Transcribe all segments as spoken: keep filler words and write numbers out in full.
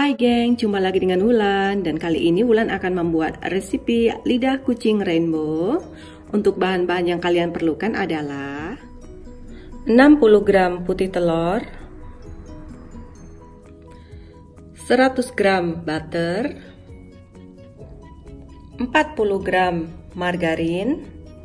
Hai geng, jumpa lagi dengan Wulan dan kali ini Wulan akan membuat resipi lidah kucing rainbow. Untuk bahan-bahan yang kalian perlukan adalah enam puluh gram putih telur, seratus gram butter, empat puluh gram margarin,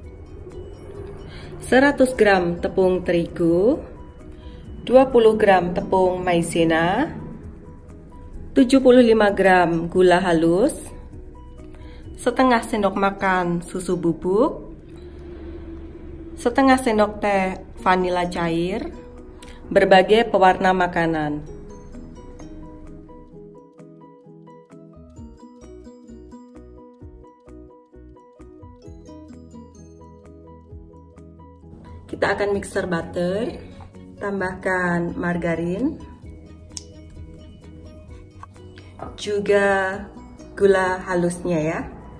seratus gram tepung terigu, dua puluh gram tepung maizena, tujuh puluh lima gram gula halus, setengah sendok makan susu bubuk, setengah sendok teh vanila cair, berbagai pewarna makanan. Kita akan mixer butter, tambahkan margarin, juga gula halusnya ya.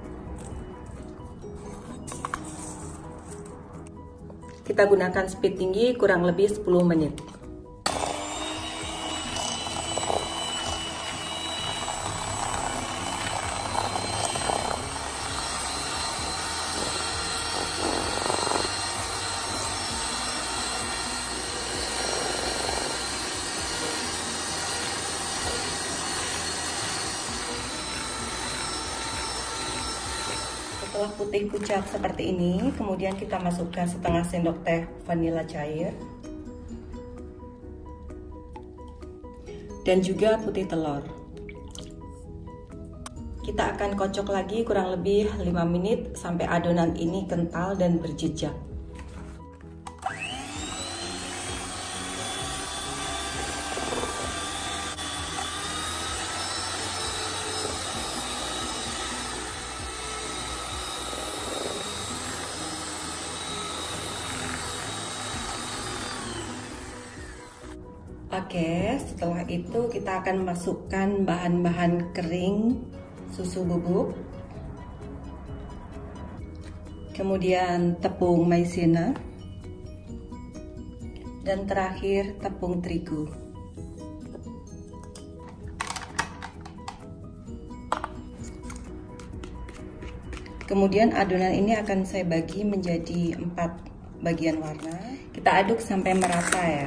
Kita gunakan speed tinggi kurang lebih sepuluh menit. Setelah putih pucat seperti ini, kemudian kita masukkan setengah sendok teh vanila cair dan juga putih telur. Kita akan kocok lagi kurang lebih lima menit sampai adonan ini kental dan berjejak. Oke, setelah itu kita akan masukkan bahan-bahan kering, susu bubuk, kemudian tepung maizena, dan terakhir tepung terigu. Kemudian adonan ini akan saya bagi menjadi empat bagian warna. Kita aduk sampai merata ya.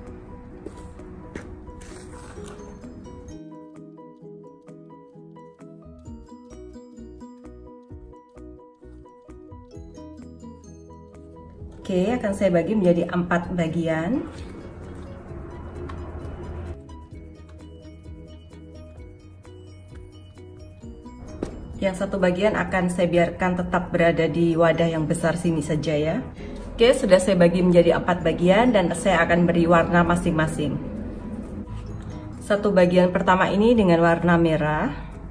Oke, akan saya bagi menjadi empat bagian. Yang satu bagian akan saya biarkan tetap berada di wadah yang besar sini saja ya. Oke, sudah saya bagi menjadi empat bagian dan saya akan beri warna masing-masing. Satu bagian pertama ini dengan warna merah,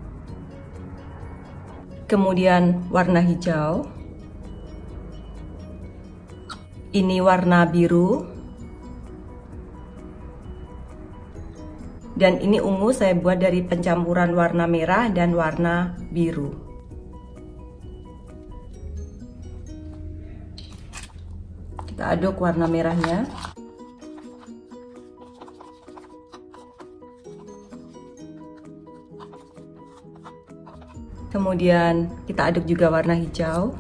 kemudian warna hijau, ini warna biru, dan ini ungu saya buat dari pencampuran warna merah dan warna biru. Kita aduk warna merahnya. Kemudian kita aduk juga warna hijau.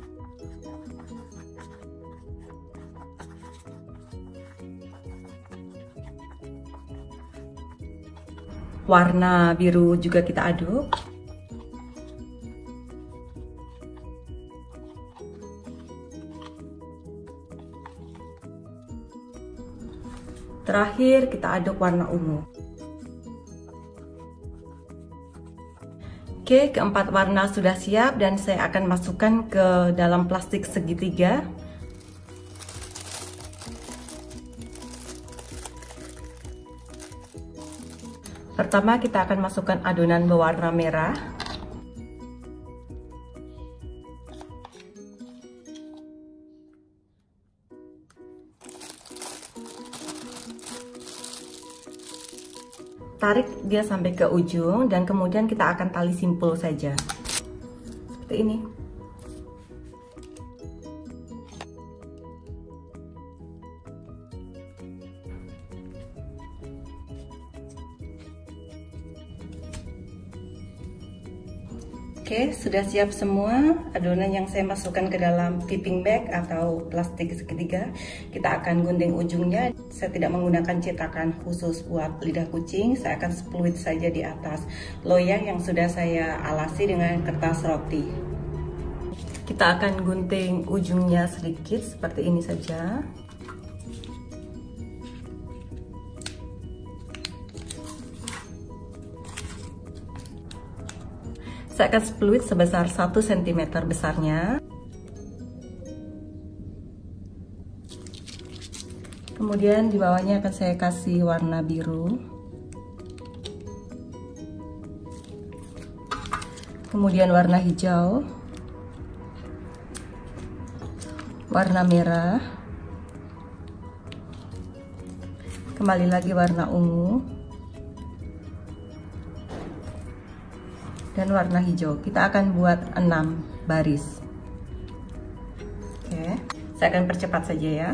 Warna biru juga kita aduk. Terakhir kita aduk warna ungu. Oke, keempat warna sudah siap dan saya akan masukkan ke dalam plastik segitiga. Pertama kita akan masukkan adonan berwarna merah. Tarik dia sampai ke ujung dan kemudian kita akan tali simpul saja. Seperti ini. Oke, sudah siap semua adonan yang saya masukkan ke dalam piping bag atau plastik segitiga. Kita akan gunting ujungnya. Saya tidak menggunakan cetakan khusus buat lidah kucing. Saya akan spluit saja di atas loyang yang sudah saya alasi dengan kertas roti. Kita akan gunting ujungnya sedikit seperti ini saja. Saya akan spluit sebesar satu sentimeter besarnya. Kemudian di bawahnya akan saya kasih warna biru. Kemudian warna hijau. Warna merah. Kembali lagi warna ungu. Dan warna hijau. Kita akan buat enam baris. Oke, saya akan percepat saja ya.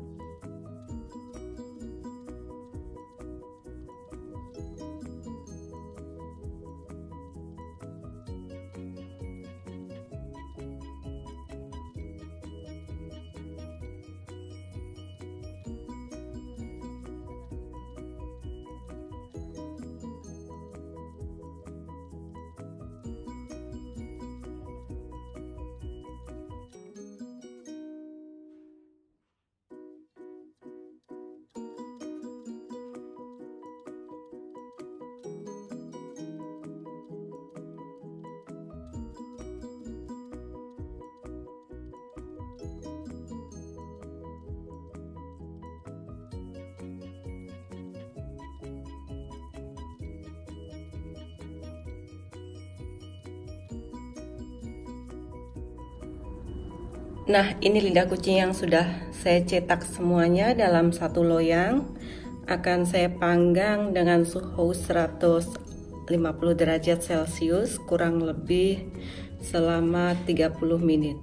Nah, ini lidah kucing yang sudah saya cetak semuanya dalam satu loyang. Akan saya panggang dengan suhu seratus lima puluh derajat Celcius kurang lebih selama tiga puluh menit.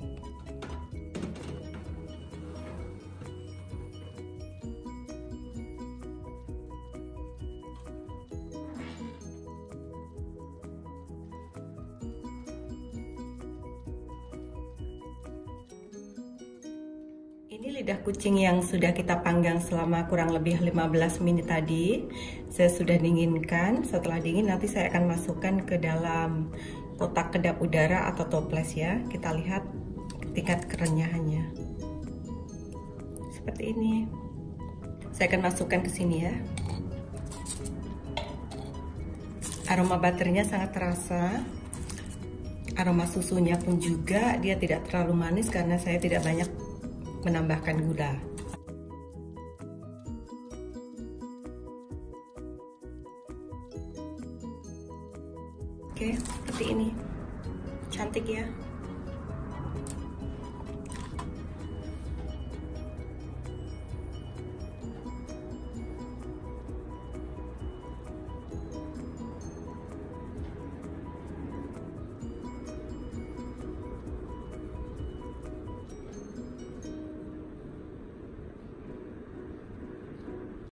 Ini lidah kucing yang sudah kita panggang selama kurang lebih lima belas menit tadi. Saya sudah dinginkan. Setelah dingin nanti saya akan masukkan ke dalam kotak kedap udara atau toples ya. Kita lihat tingkat kerenyahannya. Seperti ini. Saya akan masukkan ke sini ya. Aroma butternya sangat terasa. Aroma susunya pun juga, dia tidak terlalu manis karena saya tidak banyak menambahkan gula. Oke, seperti ini. Cantik ya.